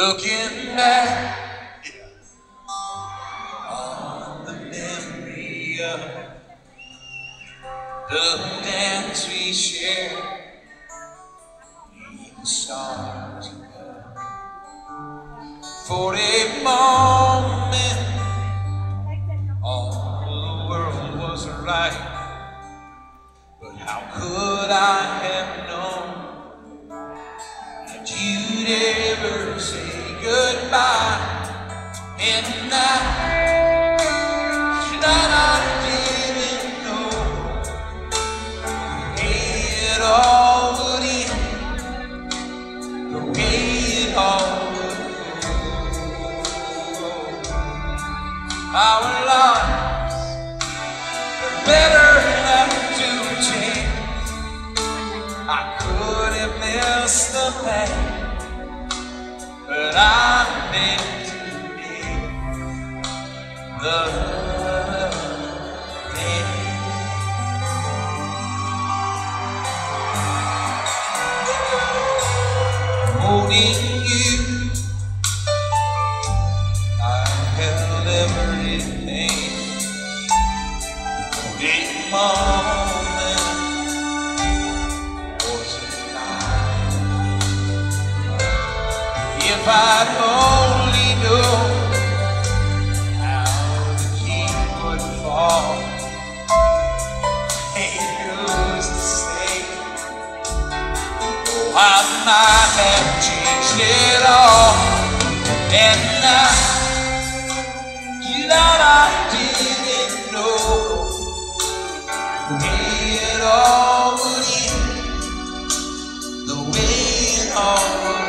Looking back on the memory of the dance we shared beneath the stars above. For a moment, all the world was right, but how could I have known that you'd ever say goodbye? And I didn't know the way it all would end, the way it all would go. Our lives are better left to chance. I could have missed the pain, but I meant to be the man. Holding you, I held everything. A moment wasn't mine. If I'd only known how the king would fall, and who's to say? Oh, I might have changed it all, and I didn't know the way it all would end, the way it all would.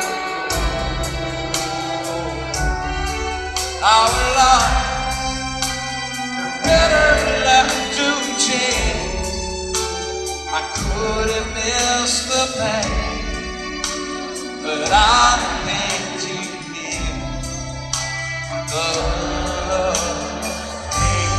Our lives are better left to chance. I could have missed the pain, but I meant to miss the pain.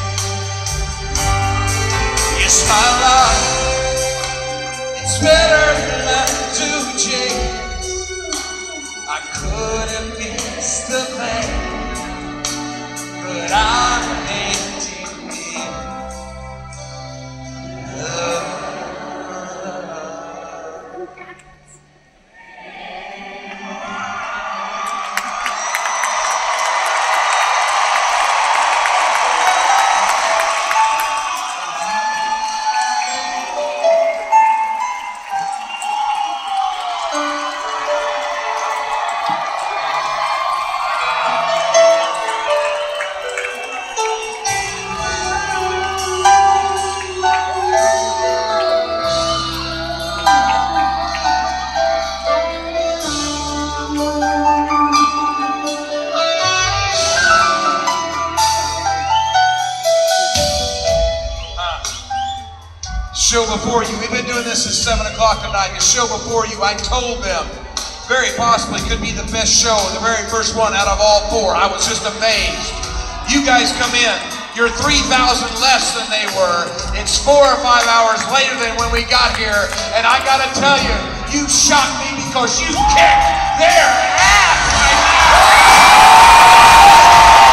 Yes, my life, it's better left to chance. I could have missed the pain, but I meant to miss love. Show before you, we've been doing this since 7 o'clock tonight. The show before you, I told them very possibly could be the best show, the very first one out of all four. I was just amazed. You guys come in, you're 3,000 less than they were. It's 4 or 5 hours later than when we got here, and I gotta tell you, you shocked me because you kicked their ass right now.